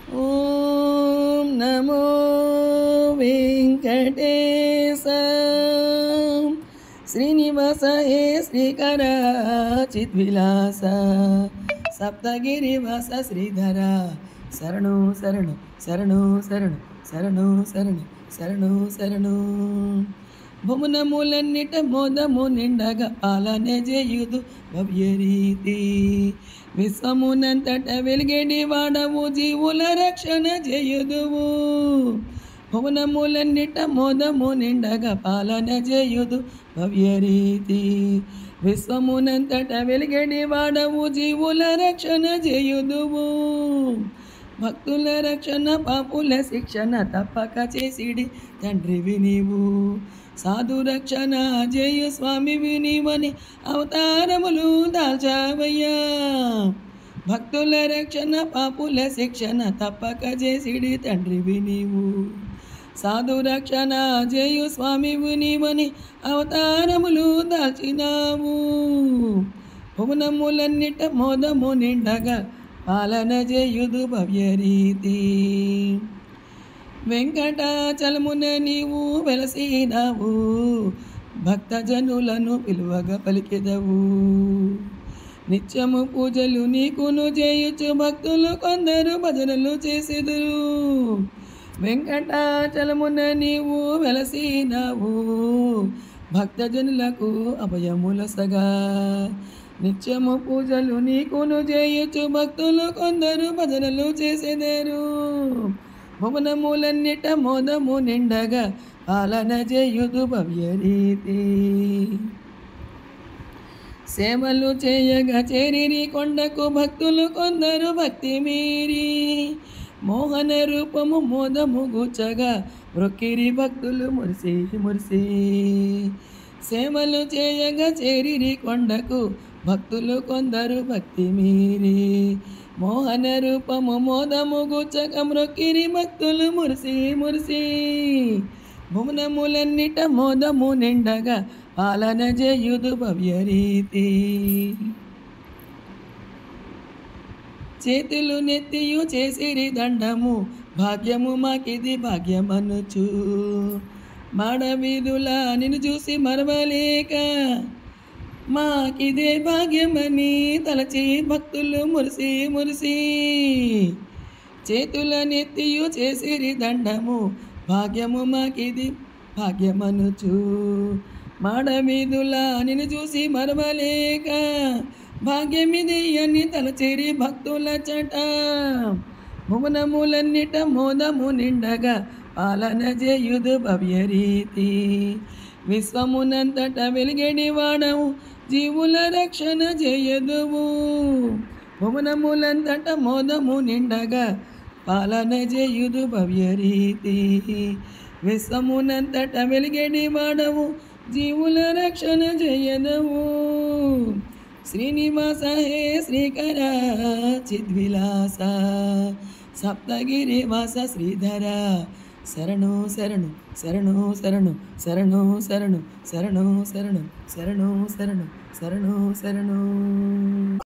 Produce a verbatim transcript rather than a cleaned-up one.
ఓం నమో వెంకటేశ శ్రీనివాస హే శ్రీకర చిద్విలాస సప్తగిరివాస శ్రీధర శరణు శరణు శరణు శరణు శరణు శరణు శరణు శరణు భువనములన్నిట మోదము నిండగా పాలనే చేయుదు భవ్యరీతి విశ్వమునంతట వెలిగేడి వాడవు జీవుల రక్షణ చేయుదువు భువనములన్నిట మోదము నిండగా పాలన చేయుదు భవ్యరీతి విశ్వమునంతట వెలిగేడి వాడవు జీవుల రక్షణ చేయుదువు భక్తుల రక్షణ పాపుల శిక్షణ తప్పక చేసిడి తండ్రివి నీవు సాధు రక్షణ జయ స్వామివి నీవని అవతారములు దాల్చావయ్యా భక్తుల రక్షణ పాపుల శిక్షణ తప్పక చేసిడి తండ్రివి నీవు సాధు రక్షణ జయ స్వామివి నీవని అవతారములు దాల్చినావు భువనములన్నిట మోదము నిండగా పాలన చేయుదు భవ్యరీతి వెంకటాచలమున నీవు వెలసినావు భక్తజనులను పిలువగా పలికెదవు నిత్యము పూజలు నీకును చేయుచు భక్తులు కొందరు భజనలు చేసెదురు వెంకటాచలమున నీవు వెలసినావు భక్తజనులకు అభయములసగా నిత్యము పూజలు నీకును చేయొచ్చు భక్తులు కొందరు భజనలు చేసేదారు భువనములన్నిట మోదము నిండగా పాలన చేయుదు భవ్యరీతి సేవలు చేయగా చేరిరి కొండకు భక్తులు కొందరు భక్తి మీరి మోహన రూపము మోదము గుచ్చగా మ్రొక్కిరి భక్తులు మురిసి మురిసి సేవలు చేయగా చేరిరి కొండకు భక్తులు కొందరు భక్తి మీరి మోహన రూపము మోదము గుచ్చక మ్రొక్కిరి భక్తులు మురిసి మురిసి భువనములన్నిట మోదము నిండగా పాలన చేయుదు భవ్యరీతి చేతులు నెత్తియు చేసిరి దండము భాగ్యము మాకిది భాగ్యమనుచు మాడవీధులా నిన్ను చూసి మరవలేక మాకిదే భాగ్యమని తలచి భక్తులు మురిసి మురిసి చేతుల నెత్తియు చేసిరి దండము భాగ్యము మాకిది భాగ్యమనుచు మాడవీధులా నిన్ను చూసి మరవలేక భాగ్యమిది అని తలచేరి భక్తుల చట భువనములన్నిట మోదము నిండగా పాలన చేయుదు భవ్యరీతి విశ్వమునంతట వెలిగేడి వాడవు జీవుల రక్షణ చేయదువు భువనములంతట మోదము నిండగా పాలన చేయుదు భవ్యరీతి విశ్వమునంతట వెలిగేడి వాడవు జీవుల రక్షణ చేయదవు శ్రీనివాస హే శ్రీకర చిద్విలాస సప్తగిరివాస శ్రీధర శరణు శరణు శరణు శరణు శరణు శరణు శరణు శరణు శరణు శరణు శరణు శరణు